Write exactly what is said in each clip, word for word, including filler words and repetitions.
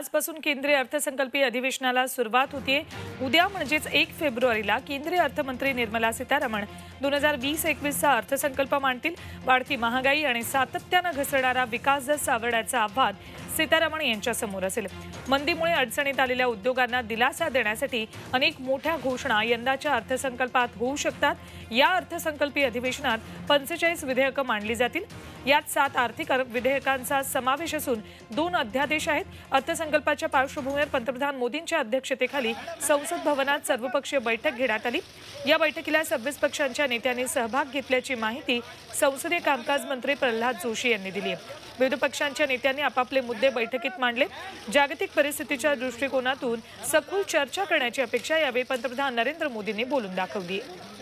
आजपासून केंद्रीय अर्थसंकल्पीय अधिवेशनाला सुरुवात होतीये। उद्या म्हणजेच एक फेब्रुवारीला केंद्रीय अर्थमंत्री निर्मला सीतारमण दोन हजार वीस एकवीस चा अर्थसंकल्प मांडतील। वाढती महागाई आणि सातत्यानं घसरणारा विकास दर सावरण्याचं आव्हान सीतारमण यांच्या समोर असेल। मंदीमुळे अडचणीत आलेल्या उद्योगांना दिलासा देण्यासाठी अनेक मोठ्या घोषणा यंदाच्या अर्थसंकल्पात होऊ शकतात। या अर्थसंकल्पीय अधिवेशनात पंचेचाळीस विधेयकं मांडली जातील। यात सात आर्थिक विधेयकांचा समावेश असून दोन अध्यादेश आहेत। अर्थसंकल्पाच्या पार्श्वभूमीवर पंतप्रधान मोदींच्या अध्यक्षतेखाली संसद भवनात सर्वपक्षीय बैठक घेण्यात आली। या बैठकीला सव्वीस पक्षांच्या नेत्यांनी सहभाग घेतल्याची माहिती संसदीय कामकाज मंत्री प्रल्हाद जोशी यांनी दिली आहे। विविध पक्षांच्या नेत्यांनी आपापले मुद्दे बैठकीत मांडले। जागतिक परिस्थितीच्या दृष्टिकोनातून सखोल चर्चा करण्याची अपेक्षा यावेळी पंतप्रधान नरेंद्र मोदींनी बोलून दाखवली।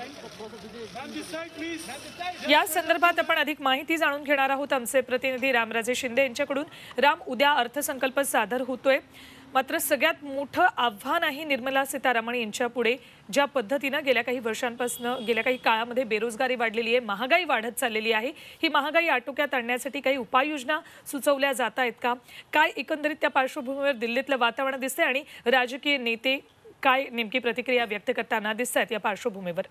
या संदर्भात आपण अधिक माहिती जाणून घेणार आहोत आमचे प्रतिनिधी रामराजे शिंदे यांच्याकडून। राम, उद्या अर्थसंकल्प सादर होतोय, मात्र सगळ्यात मोठं आव्हान आहे निर्मला सीतारमण यांच्या पुढे। ज्या पद्धतीने गेल्या काही वर्षांपासून गेल्या काही काळामध्ये बेरोजगारी वाढलेली आहे, महागाई वाढत चाललेली आहे, ही महागाई आटोक्यात आणण्यासाठी काही उपाययोजना सुचवल्या जात आहेत का? काय एकंदरीत त्या पार्श्वभूमीवर दिल्लीतलं वातावरण दिसतंय आणि राजकीय नेते काय नेमकी प्रतिक्रिया व्यक्त करताना दिसत आहेत या पार्श्वभूमीवर?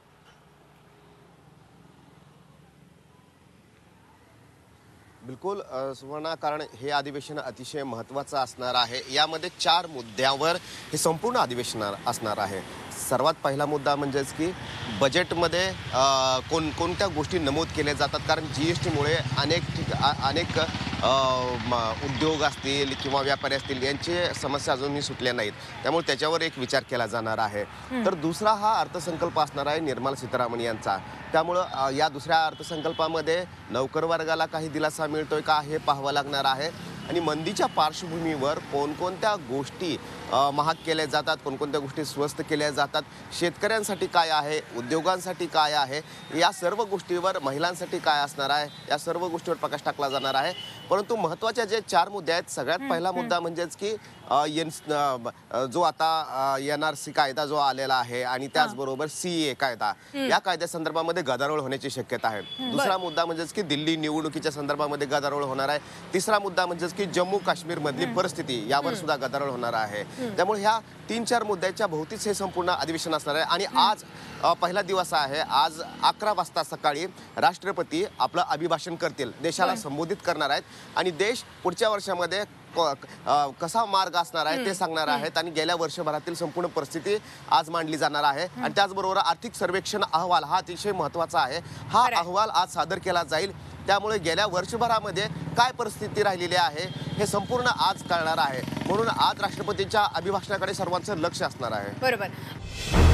बिल्कुल सुवर्णा, कारण हे अधिवेशन अतिशय महत्त्वाचं असणार आहे। यामध्ये चार मुद्द्यावर हे संपूर्ण अधिवेशन असणार आहे। सर्वात पहिला मुद्दा म्हणजेच की बजेटमध्ये कोण कोणत्या गोष्टी नमूद केल्या जातात, कारण जीएसटीमुळे अनेक ठिक अनेक उद्योग असतील किंवा व्यापारी असतील यांची समस्या अजूनही सुटल्या नाहीत, त्यामुळे त्याच्यावर एक विचार केला जाणार आहे। तर दुसरा हा अर्थसंकल्प असणार आहे निर्मला सीतारमण यांचा, त्यामुळं या दुसऱ्या अर्थसंकल्पामध्ये नोकर वर्गाला काही दिलासा मिळतोय का हे पाहावं लागणार आहे। आणि मंदीच्या पार्श्वभूमीवर कोणकोणत्या गोष्टी महाग केल्या जातात, कोणकोणत्या गोष्टी स्वस्त केल्या जातात, शेतकऱ्यांसाठी काय आहे, उद्योगांसाठी काय आहे, या सर्व गोष्टीवर, महिलांसाठी काय असणार आहे, या सर्व गोष्टीवर प्रकाश टाकला जाणार आहे। परंतु महत्त्वाचे जे चार मुद्दे आहेत, सगळ्यात पहिला मुद्दा म्हणजेच की जो आता एन आर सी कायदा जो आलेला आहे आणि त्याचबरोबर सी ए कायदा, या कायद्या संदर्भामध्ये गदारोळ होण्याची शक्यता आहे। दुसरा मुद्दा म्हणजेच की दिल्ली निवडणुकीच्या संदर्भामध्ये गदारोळ होणार आहे। तिसरा मुद्दा म्हणजेच की जम्मू काश्मीर मधली परिस्थिती, यावर सुद्धा गदारोळ होणार आहे। त्यामुळे ह्या तीन चार मुद्द्याच्या भोवतीच हे संपूर्ण अधिवेशन असणार आहे। आणि आज पहिला दिवस आहे। आज अकरा वाजता सकाळी राष्ट्रपती आपलं अभिभाषण करतील, देशाला संबोधित करणार आहेत आणि देश पुढच्या वर्षामध्ये कसा मार्ग असणार आहे ते सांगणार आहेत। आणि गेल्या वर्षभरातील संपूर्ण परिस्थिती आज मांडली जाणार आहे। आणि त्याचबरोबर आर्थिक सर्वेक्षण अहवाल हा अतिशय महत्त्वाचा आहे। हा अहवाल आज सादर केला जाईल, त्यामुळे गेल्या वर्षभरामध्ये काय परिस्थिती राहिलेली आहे हे संपूर्ण आज कळणार आहे। म्हणून आज राष्ट्रपतींच्या अभिभाषणाकडे सर्वांचं लक्ष असणार आहे। बरोबर।